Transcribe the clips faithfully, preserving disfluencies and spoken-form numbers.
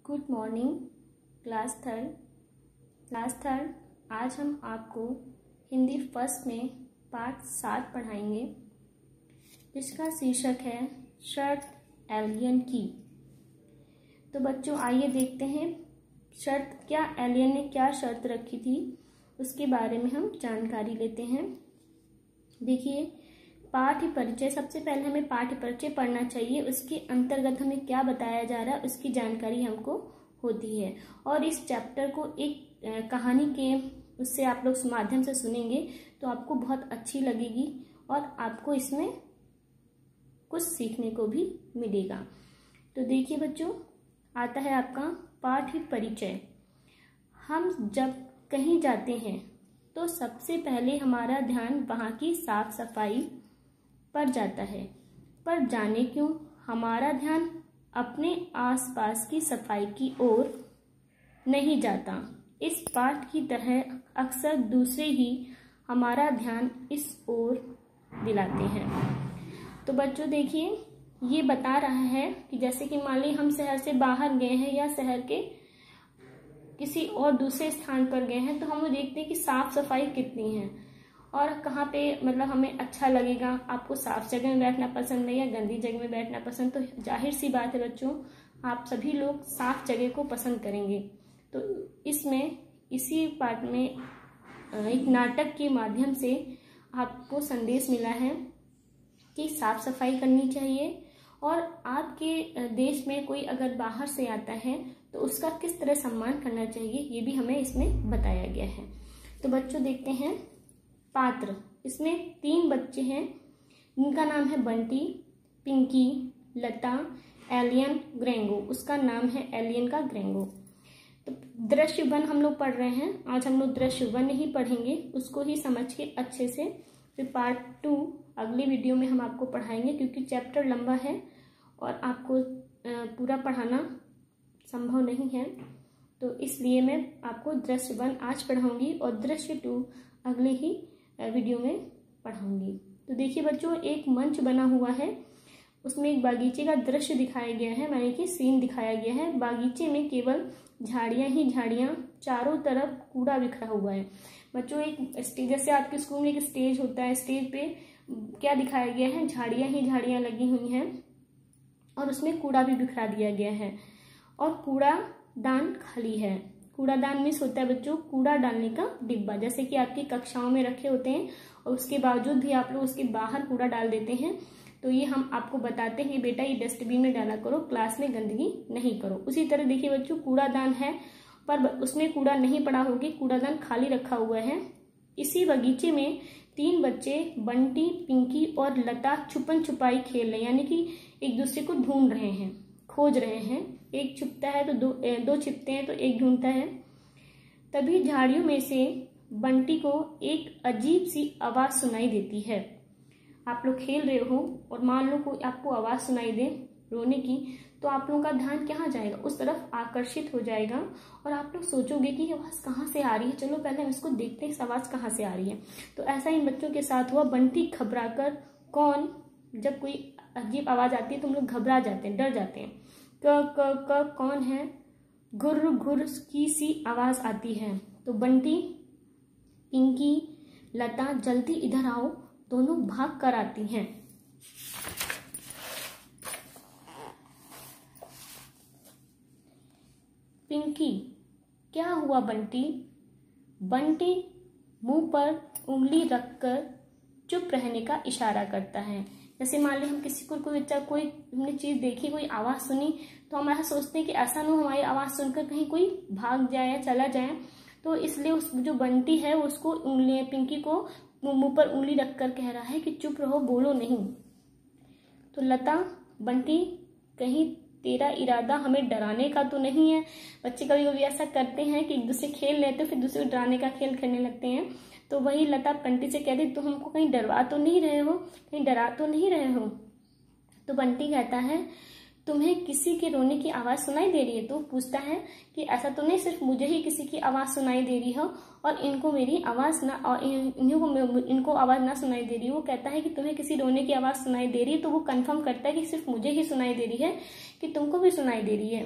Good morning class third class third आज हम आपको हिंदी फर्स्ट में पाठ सात पढ़ाएंगे, जिसका शीर्षक है शर्त एलियन की। तो बच्चों आइए देखते हैं शर्त क्या एलियन ने क्या शर्त रखी थी, उसके बारे में हम जानकारी लेते हैं। देखिए, पाठ्य परिचय, सबसे पहले हमें पाठ्य परिचय पढ़ना चाहिए। उसके अंतर्गत हमें क्या बताया जा रहा है उसकी जानकारी हमको होती है। और इस चैप्टर को एक कहानी के उससे आप लोग माध्यम से सुनेंगे तो आपको बहुत अच्छी लगेगी और आपको इसमें कुछ सीखने को भी मिलेगा। तो देखिए बच्चों, आता है आपका पाठ्य परिचय। हम जब कहीं जाते हैं तो सबसे पहले हमारा ध्यान वहाँ की साफ सफाई पर जाता है, पर जाने क्यों हमारा ध्यान अपने आसपास की सफाई की ओर नहीं जाता। इस पाठ की तरह अक्सर दूसरे ही हमारा ध्यान इस ओर दिलाते हैं। तो बच्चों देखिए, ये बता रहा है कि जैसे कि मान ली हम शहर से बाहर गए हैं या शहर के किसी और दूसरे स्थान पर गए हैं, तो हम देखते हैं कि साफ सफाई कितनी है और कहाँ पे मतलब हमें अच्छा लगेगा। आपको साफ जगह में बैठना पसंद है या गंदी जगह में बैठना पसंद, तो जाहिर सी बात है बच्चों, आप सभी लोग साफ जगह को पसंद करेंगे। तो इसमें इसी पाठ में एक नाटक के माध्यम से आपको संदेश मिला है कि साफ सफाई करनी चाहिए और आपके देश में कोई अगर बाहर से आता है तो उसका किस तरह सम्मान करना चाहिए, ये भी हमें इसमें बताया गया है। तो बच्चों देखते हैं पात्र। इसमें तीन बच्चे हैं जिनका नाम है बंटी, पिंकी, लता, एलियन, ग्रेंगो। उसका नाम है एलियन का ग्रेंगो। तो दृश्य वन हम लोग पढ़ रहे हैं। आज हम लोग दृश्य वन ही पढ़ेंगे, उसको ही समझ के अच्छे से। फिर पार्ट टू अगली वीडियो में हम आपको पढ़ाएंगे, क्योंकि चैप्टर लंबा है और आपको पूरा पढ़ाना संभव नहीं है। तो इसलिए मैं आपको दृश्य वन आज पढ़ाऊंगी और दृश्य टू अगले ही वीडियो में पढ़ाऊंगी। तो देखिए बच्चों, एक मंच बना हुआ है, उसमें एक बागीचे का दृश्य दिखाया गया है, माने कि सीन दिखाया गया है। बागीचे में केवल झाड़ियां ही झाड़ियां, चारों तरफ कूड़ा बिखरा हुआ है। बच्चों एक स्टेज, जैसे आपके स्कूल में एक स्टेज होता है, स्टेज पे क्या दिखाया गया है, झाड़ियां ही झाड़ियां लगी हुई हैं और उसमें कूड़ा भी बिखरा दिया गया है और कूड़ादान खाली है। कूड़ादान मीन्स होता है बच्चों कूड़ा डालने का डिब्बा, जैसे कि आपकी कक्षाओं में रखे होते हैं और उसके बावजूद भी आप लोग उसके बाहर कूड़ा डाल देते हैं। तो ये हम आपको बताते हैं बेटा ये डस्टबिन में डाला करो, क्लास में गंदगी नहीं करो। उसी तरह देखिए बच्चों, कूड़ादान है पर उसमें कूड़ा नहीं पड़ा होगी, कूड़ादान खाली रखा हुआ है। इसी बगीचे में तीन बच्चे बंटी, पिंकी और लता छुपन छुपाई खेल रहे हैं, यानी कि एक दूसरे को ढूंढ रहे हैं, खोज रहे हैं। एक छुपता है तो दो दो छिपते हैं तो एक ढूंढता है। तभी झाड़ियों में से बंटी को एक अजीब सी आवाज सुनाई देती है। आप लोग खेल रहे हो और मान लो कोई आपको आवाज सुनाई दे रोने की, तो आप लोगों का ध्यान कहाँ जाएगा, उस तरफ आकर्षित हो जाएगा और आप लोग सोचोगे कि ये आवाज कहाँ से आ रही है, चलो पहले हम इसको देखते हैं इस आवाज कहाँ से आ रही है। तो ऐसा इन बच्चों के साथ हुआ। बंटी घबराकर, कौन, जब कोई अजीब आवाज आती है तो हम लोग घबरा जाते हैं, डर जाते हैं। क क क कौन है, घुर्र घुर्र की सी आवाज आती है। तो बंटी, पिंकी, लता जल्दी इधर आओ, दोनों भाग कर आती हैं। पिंकी, क्या हुआ बंटी? बंटी मुंह पर उंगली रखकर चुप रहने का इशारा करता है। जैसे मान ली हम किसी को कोई बच्चा कोई हमने चीज देखी, कोई आवाज सुनी, तो हम ऐसा सोचते हैं कि ऐसा ना हो हमारी आवाज सुनकर कहीं कोई भाग जाए या चला जाए। तो इसलिए उस जो बंटी है वो उसको उंगली, पिंकी को मुंह पर उंगली रखकर कह रहा है कि चुप रहो, बोलो नहीं। तो लता, बंटी कहीं तेरा इरादा हमें डराने का तो नहीं है? बच्चे कभी कभी ऐसा करते हैं कि एक दूसरे खेल लेते हैं फिर दूसरे को डराने का खेल खेलने लगते हैं। तो वही लता बंटी से कहती, तुम हमको कहीं डरवा तो नहीं रहे हो, कहीं डरा तो नहीं रहे हो? तो बंटी कहता है, तुम्हें किसी के रोने की आवाज सुनाई दे रही है? तो पूछता है कि ऐसा तो नहीं सिर्फ मुझे ही किसी की आवाज सुनाई दे रही हो और इनको मेरी आवाज ना और इनको इनको आवाज ना सुनाई दे रही। वो कहता है कि तुम्हें किसी रोने की आवाज सुनाई दे रही है, तो वो कंफर्म करता है कि सिर्फ मुझे ही सुनाई दे रही है कि तुमको भी सुनाई दे रही है।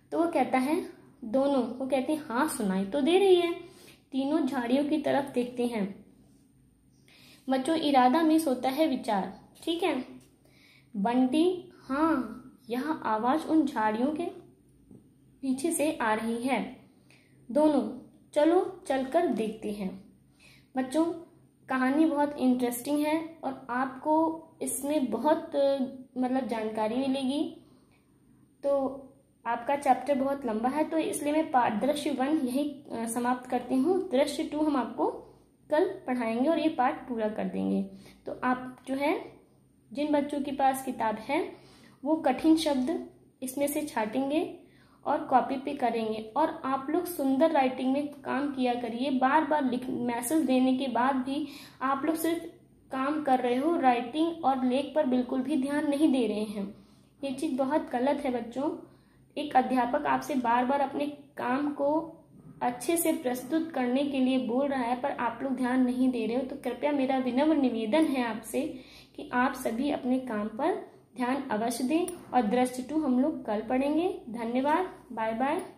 तो वो कहता है दोनों। वो कहते हैं हाँ सुनाई तो दे रही है। तीनों झाड़ियों की तरफ देखते हैं। बच्चों इरादा मिस होता है विचार, ठीक है। बंटी, हाँ यह आवाज उन झाड़ियों के पीछे से आ रही है। दोनों, चलो चलकर देखते हैं। बच्चों कहानी बहुत इंटरेस्टिंग है और आपको इसमें बहुत मतलब जानकारी मिलेगी। तो आपका चैप्टर बहुत लंबा है, तो इसलिए मैं पाठ दृश्य वन यही समाप्त करती हूँ। दृश्य टू हम आपको कल पढ़ाएंगे और ये पाठ पूरा कर देंगे। तो आप जो है, जिन बच्चों के पास किताब है वो कठिन शब्द इसमें से छाटेंगे और कॉपी पे करेंगे। और आप लोग सुंदर राइटिंग में काम किया करिए। बार बार लिख मैसेज देने के बाद भी आप लोग सिर्फ काम कर रहे हो, राइटिंग और लेख पर बिल्कुल भी ध्यान नहीं दे रहे हैं। ये चीज़ बहुत गलत है बच्चों। एक अध्यापक आपसे बार बार अपने काम को अच्छे से प्रस्तुत करने के लिए बोल रहा है, पर आप लोग ध्यान नहीं दे रहे हो। तो कृपया मेरा विनम्र निवेदन है आपसे कि आप सभी अपने काम पर ध्यान अवश्य दें। और दृश्य टू हम लोग कल पढ़ेंगे। धन्यवाद, बाय बाय।